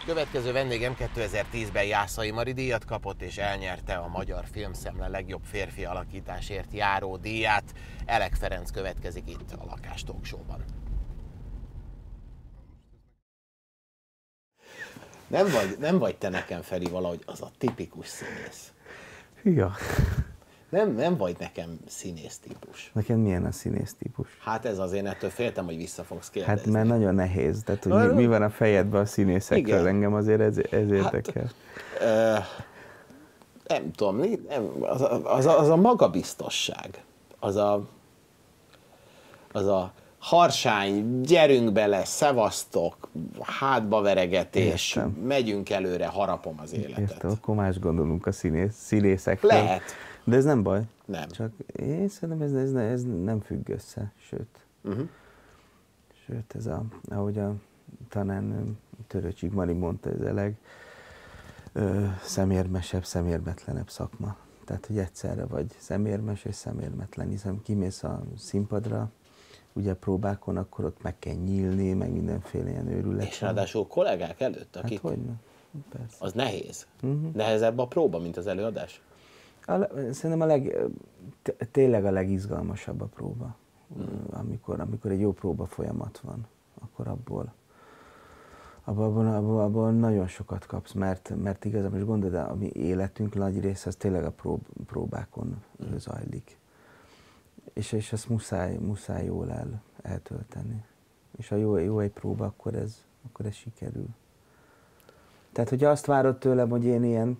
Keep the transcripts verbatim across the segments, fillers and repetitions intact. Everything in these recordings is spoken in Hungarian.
Következő vendégem kétezer-tízben Jászai Mari díjat kapott, és elnyerte a Magyar Filmszemle legjobb férfi alakításért járó díját. Elek Ferenc következik itt a Lakás Talk Show-ban. Nem vagy, nem vagy te nekem, Feri, valahogy az a tipikus színész. Ja. Nem, nem vagy nekem színész típus. Neked milyen a színész típus? Hát ez azért, ettől féltem, hogy vissza fogsz kérdezni. Hát mert nagyon nehéz, tehát hogy mi, mi van a fejedben a színészekről, igen. Engem azért ez, ez érdekel. Hát, ö, nem tudom, nem, az, a, az, a, az a magabiztosság, az a, az a harsány, gyerünk bele, szevasztok, hátba veregetés, értem. Megyünk előre, harapom az életet. Értem, akkor más gondolunk a színész, színészekről. Lehet. De ez nem baj. Nem. Csak én szerintem ez, ez, ez nem függ össze, sőt. Uh-huh. Sőt, ez a, ahogy a talán Töröcsik Mari mondta, ez a leg ö, szemérmesebb, szemérmetlenebb szakma. Tehát, hogy egyszerre vagy szemérmes és szemérmetlen, hiszen kimész a színpadra, ugye próbákon, akkor ott meg kell nyílni, meg mindenféle ilyen őrület. És ráadásul kollégák előtt, akik... Hát hogyne, persze. Az nehéz. Uh-huh. Nehezebb a próba, mint az előadás? A, szerintem a leg, tényleg a legizgalmasabb a próba. Mm. Amikor, amikor egy jó próba folyamat van, akkor abból, abból, abból, abból nagyon sokat kapsz, mert, mert igazából, és gondolod, a mi életünk nagy része az tényleg a prób, próbákon mm. zajlik. És, és ezt muszáj, muszáj jól el, eltölteni. És ha jó, jó egy próba, akkor ez, akkor ez sikerül. Tehát, hogyha azt várod tőlem, hogy én ilyen,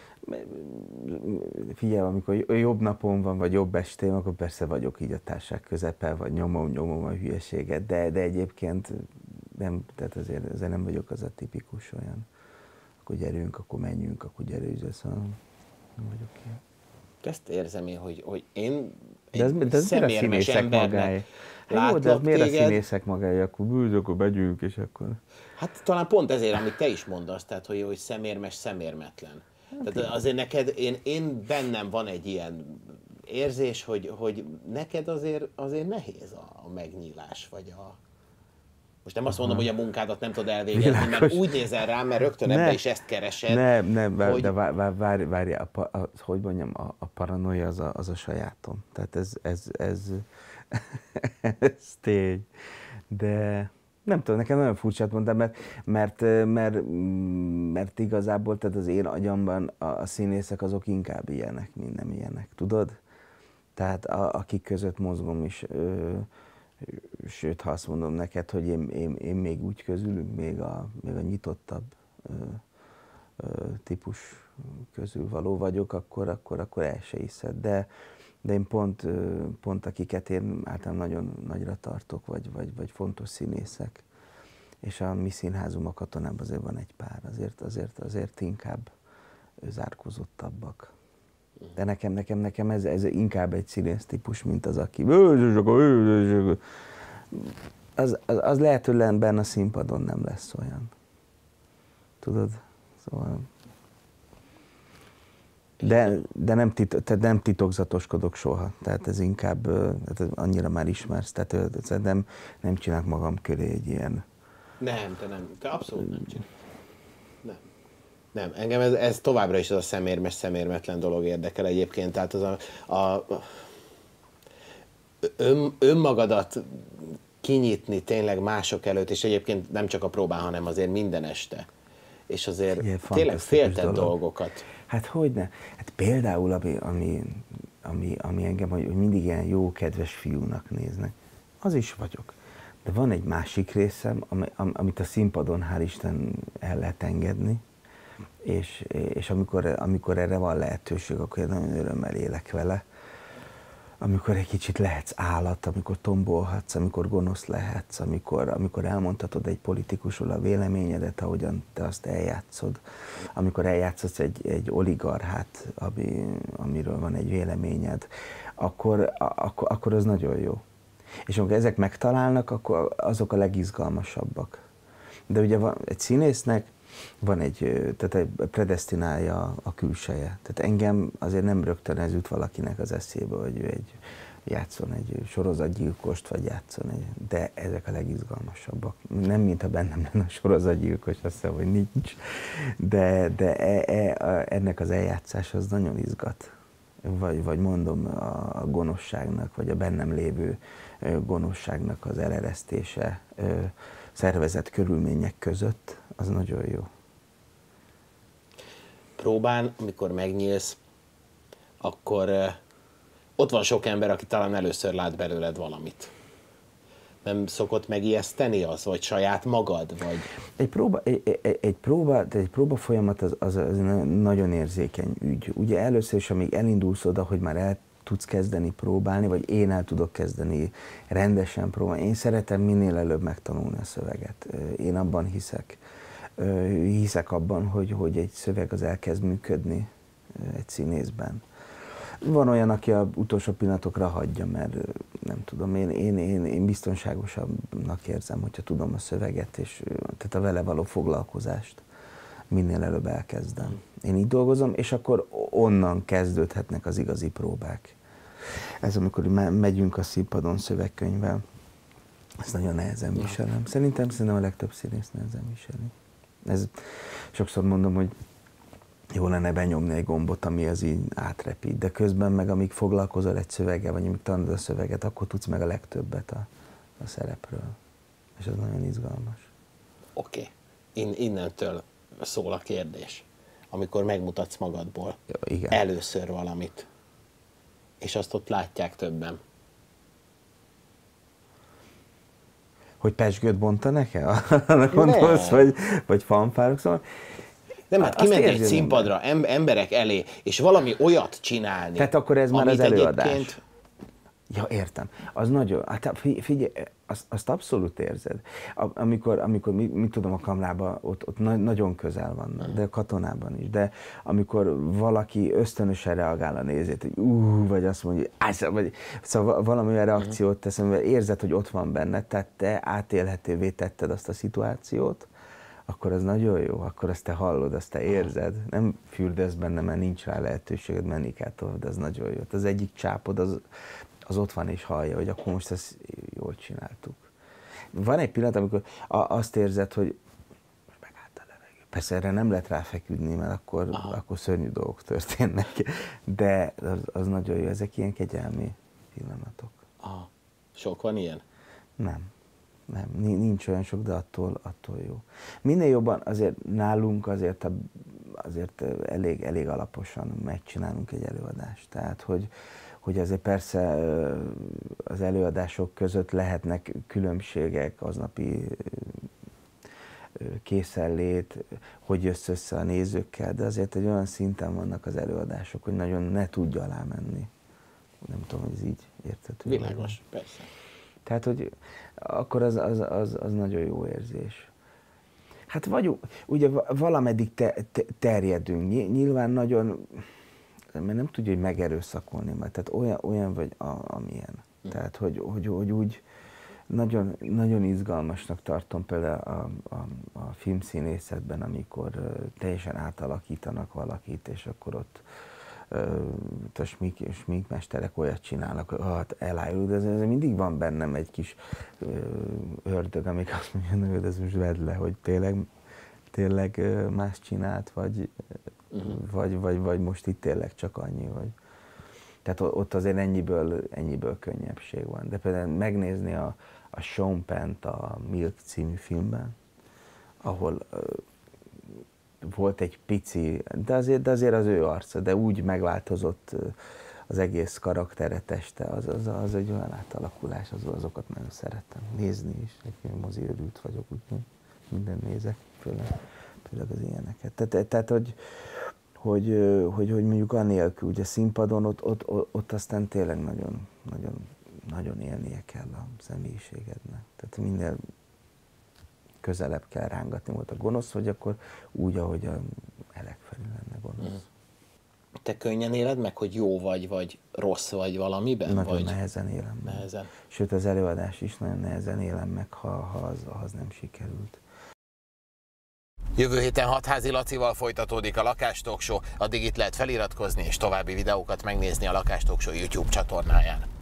figyelj, amikor jobb napom van, vagy jobb estém, akkor persze vagyok így a társaság közepe, vagy nyomom, nyomom a hülyeséget, de, de egyébként nem, tehát azért, azért nem vagyok az a tipikus olyan, akkor gyerünk, akkor menjünk, akkor gyerünk, szóval nem vagyok ilyen. Ezt érzem én, hogy, hogy én egy de ez, de ez szemérmes embernek látlak jó, de miért téged. A színészek magája, akkor bűz, akkor megyünk, és akkor... Hát talán pont ezért, amit te is mondasz, tehát hogy, hogy szemérmes, szemérmetlen. Hát tehát azért neked, én, én bennem van egy ilyen érzés, hogy, hogy neked azért, azért nehéz a, a megnyílás, vagy a... Most nem azt mondom, hogy a munkádat nem tudod elvégezni, világos. Mert úgy nézel rám, mert rögtön ebbe is ezt keresed. Nem, nem, hogy... de várj, várj, a, a, hogy mondjam, a, a paranoia az a, az a sajátom. Tehát ez, ez, ez, ez tény. De... Nem tudom, nekem nagyon furcsát mondtam, mert, mert, mert, mert igazából tehát az én agyamban a, a színészek azok inkább ilyenek, mint nem ilyenek, tudod? Tehát a, akik között mozgom is, ö, sőt, ha azt mondom neked, hogy én, én, én még úgy közülünk, még a, még a nyitottabb ö, ö, típus közül való vagyok, akkor, akkor, akkor el se hiszed. De, de én pont, pont akiket én általán nagyon nagyra tartok, vagy, vagy, vagy fontos színészek, és a mi színházunk a Katonában azért van egy pár, azért, azért, azért inkább zárkózottabbak. De nekem, nekem, nekem ez, ez inkább egy színész típus, mint az, aki... Az, az, az lehet, hogy benne a színpadon nem lesz olyan. Tudod? Szóval... De, de nem, tit, tehát nem titokzatoskodok soha, tehát ez inkább, tehát annyira már ismersz, tehát nem, nem csinálok magam köré egy ilyen... Nem, te nem, te abszolút nem csinálsz. Nem. Nem, engem ez, ez továbbra is az a szemérmes, szemérmetlen dolog érdekel egyébként, tehát az a, a ön, önmagadat kinyitni tényleg mások előtt, és egyébként nem csak a próbán, hanem azért minden este. És azért ilyen tényleg féltett dolgokat. Hát hogyne? Hát például, ami, ami, ami, ami engem, hogy mindig ilyen jó, kedves fiúnak néznek, az is vagyok. De van egy másik részem, amit a színpadon hál' Isten el lehet engedni, és, és amikor, amikor erre van lehetőség, akkor én nagyon örömmel élek vele. Amikor egy kicsit lehetsz állat, amikor tombolhatsz, amikor gonosz lehetsz, amikor, amikor elmondhatod egy politikusról a véleményedet, ahogyan te azt eljátszod, amikor eljátszod egy, egy oligarchát, ami, amiről van egy véleményed, akkor, akkor, akkor az nagyon jó. És amikor ezek megtalálnak, akkor azok a legizgalmasabbak. De ugye van, egy színésznek van egy, tehát egy predesztinálja a külseje. Tehát engem azért nem rögtön ez jut valakinek az eszébe, hogy ő egy játszon egy sorozatgyilkost, vagy játszon egy, de ezek a legizgalmasabbak. Nem, mintha bennem lenne a sorozatgyilkos, azt hiszem, hogy nincs, de, de e, e, ennek az eljátszás az nagyon izgat. Vagy, vagy mondom, a gonoszságnak, vagy a bennem lévő gonoszságnak az eleresztése szervezett körülmények között, az nagyon jó. Próbán, amikor megnyílsz, akkor ott van sok ember, aki talán először lát belőled valamit. Nem szokott megijeszteni az, vagy saját magad? Vagy... Egy, próba, egy, egy, egy, próba, egy próba folyamat az, az, az nagyon érzékeny ügy. Ugye először is, amíg elindulsz oda, hogy már el tudsz kezdeni próbálni, vagy én el tudok kezdeni rendesen próbálni. Én szeretem minél előbb megtanulni a szöveget. Én abban hiszek. Hiszek abban, hogy, hogy egy szöveg az elkezd működni egy színészben. Van olyan, aki az utolsó pillanatokra hagyja, mert nem tudom, én, én, én, én biztonságosabbnak érzem, hogyha tudom a szöveget, és tehát a vele való foglalkozást minél előbb elkezdem. Én így dolgozom, és akkor onnan kezdődhetnek az igazi próbák. Ez amikor megyünk a színpadon szövegkönyvvel, ezt nagyon nehezen viselem. Szerintem, szerintem a legtöbb színész nehezen viseli. Ez, sokszor mondom, hogy jó lenne benyomni egy gombot, ami az így átrepít, de közben meg amíg foglalkozol egy szöveggel, vagy amíg tanulod a szöveget, akkor tudsz meg a legtöbbet a, a szerepről. És ez nagyon izgalmas. Oké. Okay. In, innentől szól a kérdés. Amikor megmutatsz magadból ja, igen. először valamit, és azt ott látják többen. Hogy pezsgőt bontanak-e? Annak gondolsz, vagy, vagy fanfárok, szóval... Nem, hát kimegy egy színpadra, emberek elé, és valami olyat csinálni. Tehát akkor ez már az előadás. Egyébként... Ja, értem. Az nagyon, hát figyelj, azt, azt abszolút érzed. Amikor, amikor mit, mit tudom, a kamrában ott, ott nagyon közel vannak, de a katonában is. De amikor valaki ösztönösen reagál a nézőt, hogy ú, vagy azt mondja, hogy vagy, szóval valami olyan reakciót teszem, mert érzed, hogy ott van benned, tehát te átélhetővé tetted azt a szituációt, akkor az nagyon jó, akkor azt te hallod, azt te érzed. Nem fürdesz benne, mert nincs rá lehetőséged, menni kell tovább, de az nagyon jó. Az egyik csápod, az, az ott van és hallja, hogy akkor most ezt jól csináltuk. Van egy pillanat, amikor azt érzed, hogy megállt a levegő. Persze erre nem lehet ráfeküdni, mert akkor, akkor szörnyű dolgok történnek, de az, az nagyon jó. Ezek ilyen kegyelmi pillanatok. Aha. Sok van ilyen? Nem. Nem, nincs olyan sok, de attól, attól jó. Minél jobban azért nálunk azért, azért elég, elég alaposan megcsinálunk egy előadást. Tehát, hogy, hogy azért persze az előadások között lehetnek különbségek, aznapi készenlét, hogy jössz össze a nézőkkel, de azért egy olyan szinten vannak az előadások, hogy nagyon ne tudja alá menni. Nem tudom, hogy ez így érthető. Világos, persze. Tehát, hogy akkor az, az, az, az nagyon jó érzés. Hát vagyunk, ugye valameddig te, te, terjedünk, nyilván nagyon, mert nem tudja, hogy megerőszakolni, mert tehát olyan, olyan vagy, a, amilyen. Hm. Tehát, hogy, hogy, hogy úgy nagyon, nagyon izgalmasnak tartom például a, a, a filmszínészetben, amikor uh, teljesen átalakítanak valakit, és akkor ott a smink, sminkmesterek olyat csinálnak, hogy hát elájul, de ez mindig van bennem egy kis ördög, amik azt mondja, hogy ez most vedd le, hogy tényleg, tényleg más csinált, vagy, uh-huh. vagy, vagy, vagy most itt tényleg csak annyi, vagy. Tehát ott azért ennyiből, ennyiből könnyebbség van. De például megnézni a, a Sean Penn-t a Milk című filmben, ahol volt egy pici, de azért, de azért az ő arca, de úgy megváltozott az egész karaktere, teste, az, az, az egy olyan átalakulás, az, azokat nagyon szerettem nézni is, egy mozi örült vagyok, úgy minden nézek, főleg, főleg az ilyeneket. Tehát, tehát hogy, hogy, hogy, hogy mondjuk anélkül, ugye színpadon, ott, ott, ott aztán tényleg nagyon, nagyon, nagyon élnie kell a személyiségednek. Tehát minél közelebb kell rángatni, volt a gonosz, vagy akkor úgy, ahogy a elek felül lenne gonosz. Te könnyen éled meg, hogy jó vagy, vagy rossz vagy valamiben? Nagyon vagy? nehezen élem meg. Nehezen. Sőt, az előadás is nagyon nehezen élem meg, ha, ha, az, ha az nem sikerült. Jövő héten Hatházi Lacival folytatódik a Lakás Talk Show, addig itt lehet feliratkozni és további videókat megnézni a Lakás Talk Show YouTube csatornáján.